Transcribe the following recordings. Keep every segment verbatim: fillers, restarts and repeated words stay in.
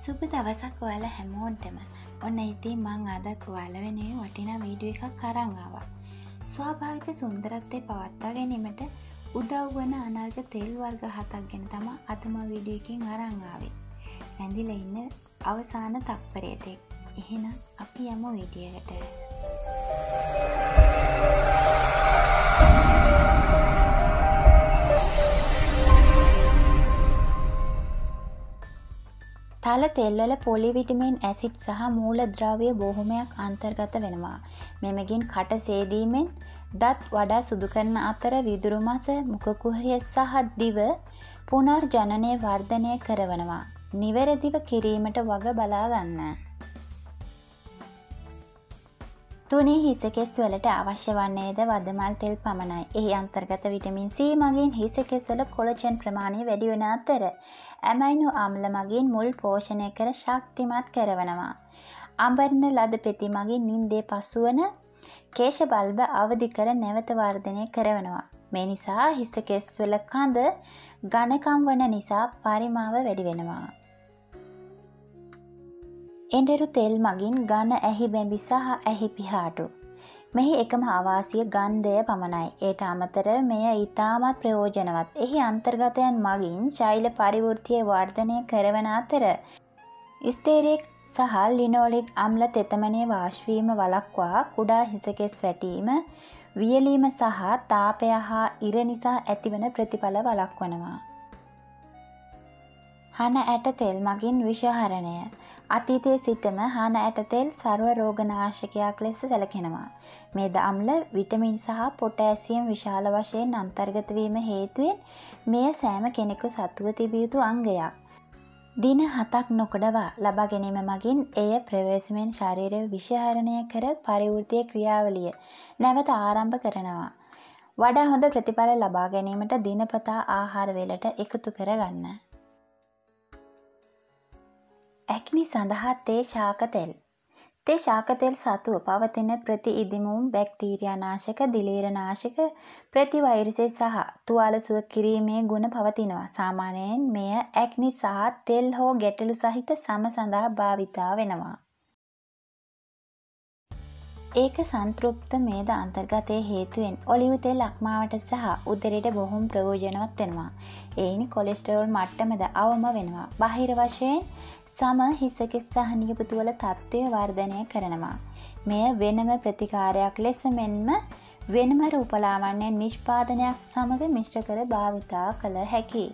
සුබ දවසක් ඔයාලා හැමෝටම. ඔන්න ඉතින් මං අදත් ඔයාලා වෙනුවෙන් වටිනා වීඩියෝ එකක් අරන් ආවා. ස්වාභාවික සුන්දරත්වය පවත්වා ගැනීමට උදව් වන අනර්ග තෙල් වර්ග හතක් ගැන තමයි අද මම වීඩියෝ එකකින් අරන් ආවේ. රැඳිලා ඉන්න අවසාන තප්පරයේ තෙක්. එහෙනම් අපි යමු වීඩියෝ එකට. තල තෙල්වල පොලිවිටමින් ඇසිඩ් සහ මූලද්‍රව්‍ය බොහොමයක් අන්තර්ගත වෙනවා. මෙමගින් කට සේදීමෙන් දත් වඩා සුදු කරන අතර විදුරු මස, මුඛ කුහරය සහ දිව පුනර්ජනනය වර්ධනය කරනවා. නිවැරදිව කිරීමට වග බලා ගන්න. තුනී හිසකෙස් වලට අවශ්‍ය වන්නේද වදමල් තෙල් පමණයි. එහි අන්තර්ගත විටමින් C මගින් හිසකෙස් වල කොලජන් ප්‍රමාණය වැඩි වන අතර ඇමයිනෝ ආම්ල මගින් මුල් පෝෂණය කර ශක්තිමත් කරනවා. අඹරන ලද පෙති මගින් නින්දේ පසුවන කේශ බල්බ අවදි කර නැවත වර්ධනය කරනවා. මේ නිසා හිසකෙස් වල කඳ ඝනකම් වන නිසා පරිමාව වැඩි වෙනවා. එඬරු තෙල් මගින් ඝන ඇහි බැඹි සහ ඇහි පිහාටු. මෙහි එකම අවාසිය ගන්ධය පමණයි. ඒට අමතරව මෙය ඉතාමත් ප්‍රයෝජනවත්. එහි අන්තර්ගතයන් මගින් ශෛල පරිවෘත්තිය වර්ධනය කරවන අතර ස්ටෙරික් සහ ලිනෝලික් අම්ල තෙතමනය වාෂ්වීම වළක්වා කුඩා හිසකෙස් වැටීම, වියලීම සහ තාපය හා ඉර නිසා ඇතිවන ප්‍රතිඵල වළක්වනවා. හන ඇට තෙල් මගින් විෂහරණය. අතීතයේ සිටම හන ඇට තෙල් සර්ව රෝගනාශකයක් ලෙස සැලකෙනවා. මේද අම්ල, විටමින් සහ පොටෑසියම් විශාල වශයෙන් අන්තර්ගත වීම හේතුවෙන් මෙය සෑම කෙනෙකු සතුව තිබිය යුතු අංගයක්. දින හතක් නොකඩවා ලබා ගැනීම මගින් එය ප්‍රවේශමෙන් ශරීරය විෂහරණය කර පරිවෘත්තීය ක්‍රියාවලිය නැවත ආරම්භ කරනවා. වඩා හොඳ ප්‍රතිඵල ලබා ගැනීමට දිනපතා ආහාර වේලට එකතු කරගන්න. ඇක්නි සඳහා තේ ශාක තෙල්. තේ ශාක තෙල් සතුව පවතින ප්‍රති ඉදිමුම්, බැක්ටීරියා නාශක, දිලීර නාශක, ප්‍රතිවෛරසය සහ තුවාල සුව කිරීමේ ගුණ පවතිනවා. සාමාන්‍යයෙන් මෙය ඇක්නි සහ තෙල් හෝ ගැටලු සහිත සම සඳහා භාවිතා වෙනවා. ඒක සංතෘප්ත මේද අන්තර්ගතයේ හේතුවෙන් ඔලිව් තෙල් අක්මාවට සහ උදරයට බොහොම ප්‍රයෝජනවත් වෙනවා. එයින් කොලෙස්ටරෝල් මට්ටමද අවම වෙනවා. බාහිර වශයෙන් සම හිසකෙස් සහ නියපොතුවල තත්ත්වය වර්ධනය කරනවා. මෙය වෙනම ප්‍රතිකාරයක් ලෙස මෙන්ම වෙනම රූපලාවන්‍ය නිෂ්පාදනයක් සමග මිශ්‍ර කර භාවිතා කළ හැකියි.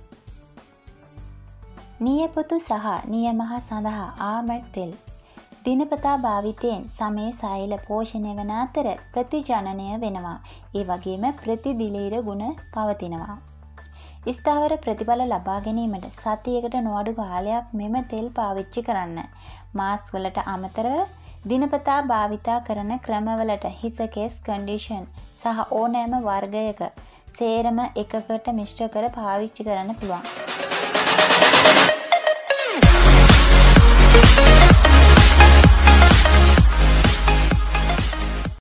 නියපොතු සහ නියමහ සඳහා ආමඩ් තෙල්. දිනපතා භාවිතයෙන් සමේ සෛල පෝෂණය වන අතර ප්‍රතිජනනය වෙනවා. ඒ වගේම ප්‍රතිදිලීර ගුණ පවතිනවා. ස්ථාවර ප්‍රතිඵල ලබා ගැනීමට සතියකට නොඅඩු කාලයක් මෙම තෙල් පාවිච්චි කරන්න. මාස් වලට අමතරව දිනපතා භාවිතා කරන ක්‍රමවලට හිසකෙස් කන්ඩිෂන් සහ ඕනෑම වර්ගයක සේරම එකකට මිශ්‍ර කර පාවිච්චි කරන්න පුළුවන්.